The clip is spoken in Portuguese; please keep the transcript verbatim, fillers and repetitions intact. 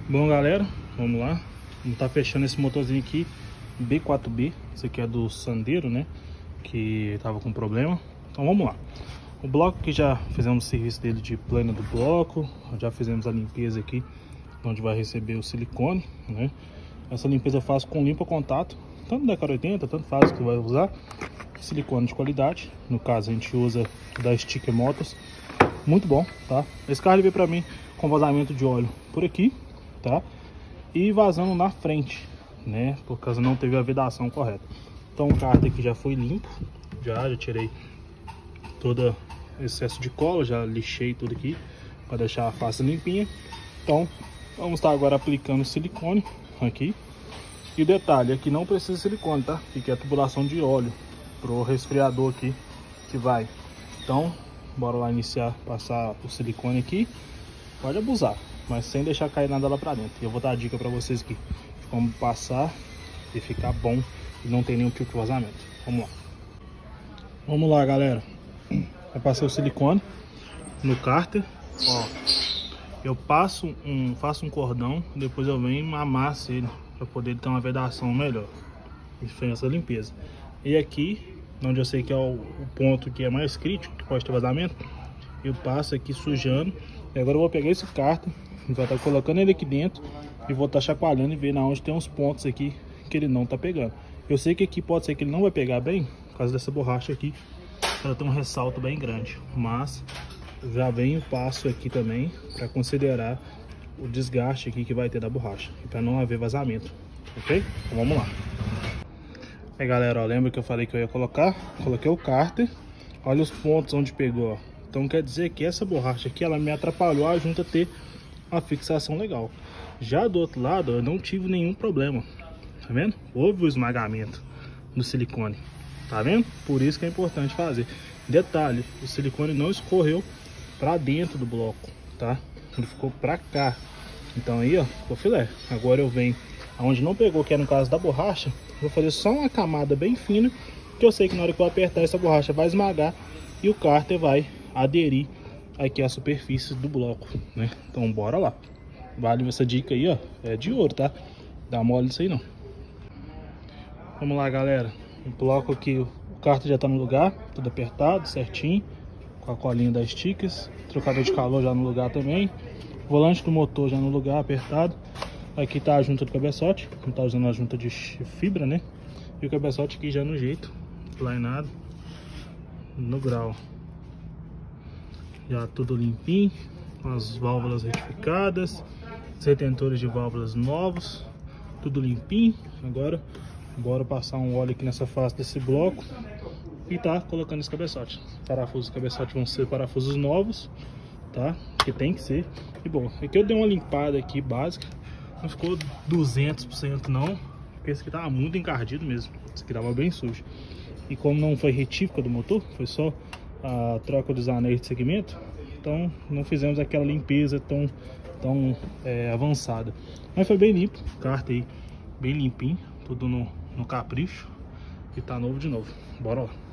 Bom, galera, vamos lá. Vamos tá fechando esse motorzinho aqui B quatro B. Esse aqui é do Sandero, né? Que tava com problema. Então vamos lá. O bloco que já fizemos o serviço dele de plano do bloco. Já fizemos a limpeza aqui, onde vai receber o silicone, né? Essa limpeza eu faço com limpa contato, tanto da K oitenta, tanto faz que vai usar. Silicone de qualidade, no caso a gente usa da Sticker Motors, muito bom, tá? Esse carro veio pra mim com vazamento de óleo por aqui, tá? E vazando na frente, né? Por causa não teve a vedação correta. Então o carro aqui já foi limpo, já, já tirei todo excesso de cola, já lixei tudo aqui para deixar a face limpinha. Então vamos estar agora aplicando silicone aqui. E detalhe, aqui não precisa de silicone, tá? Aqui é a tubulação de óleo pro resfriador aqui que vai. Então bora lá iniciar, passar o silicone aqui. Pode abusar, mas sem deixar cair nada lá pra dentro. E eu vou dar a dica pra vocês aqui de como passar e ficar bom e não ter nenhum tipo de vazamento. Vamos lá. Vamos lá, galera. Eu passei o silicone no cárter. Ó, eu passo um, faço um cordão, depois eu venho e amasso ele para poder ter uma vedação melhor. E foi essa limpeza. E aqui, onde eu sei que é o, o ponto que é mais crítico, que pode ter vazamento, eu passo aqui sujando. E agora eu vou pegar esse cárter, vai estar colocando ele aqui dentro e vou estar chacoalhando e ver na onde tem uns pontos aqui que ele não tá pegando. Eu sei que aqui pode ser que ele não vai pegar bem, por causa dessa borracha aqui, ela tem um ressalto bem grande, mas já vem o passo aqui também para considerar o desgaste aqui que vai ter da borracha, para não haver vazamento, ok? Então vamos lá. Aí, galera, ó, lembra que eu falei que eu ia colocar? Coloquei o cárter, olha os pontos onde pegou, ó. Então quer dizer que essa borracha aqui, ela me atrapalhou a junta ter uma fixação legal. Já do outro lado, eu não tive nenhum problema, tá vendo? Houve o esmagamento do silicone, tá vendo? Por isso que é importante fazer. Detalhe, o silicone não escorreu para dentro do bloco, tá? Ele ficou para cá. Então aí, ó, ficou filé. Agora eu venho aonde não pegou, que é no caso da borracha, vou fazer só uma camada bem fina, que eu sei que na hora que eu apertar essa borracha vai esmagar e o cárter vai aderir aqui à superfície do bloco, né? Então bora lá. Vale essa dica aí, ó, é de ouro, tá? Dá mole isso aí não. Vamos lá, galera. O bloco aqui, o cárter já tá no lugar, tudo apertado, certinho, com a colinha das Stickers. Trocador de calor já no lugar também. Volante do motor já no lugar, apertado. Aqui tá a junta do cabeçote, não tá usando a junta de fibra, né? E o cabeçote aqui já no jeito, planeado, no grau. Já tudo limpinho, com as válvulas retificadas, os retentores de válvulas novos, tudo limpinho. Agora, bora passar um óleo aqui nessa face desse bloco e tá colocando esse cabeçote. Os parafusos do cabeçote vão ser parafusos novos, tá? Que tem que ser. E bom, aqui eu dei uma limpada aqui básica. Não ficou duzentos por cento não, porque esse aqui tava muito encardido mesmo. Esse aqui tava bem sujo. E como não foi retífica do motor, foi só a troca dos anéis de segmento, então não fizemos aquela limpeza tão, tão é, avançada. Mas foi bem limpo, cárter aí bem limpinho, tudo no, no capricho. E tá novo de novo. Bora lá.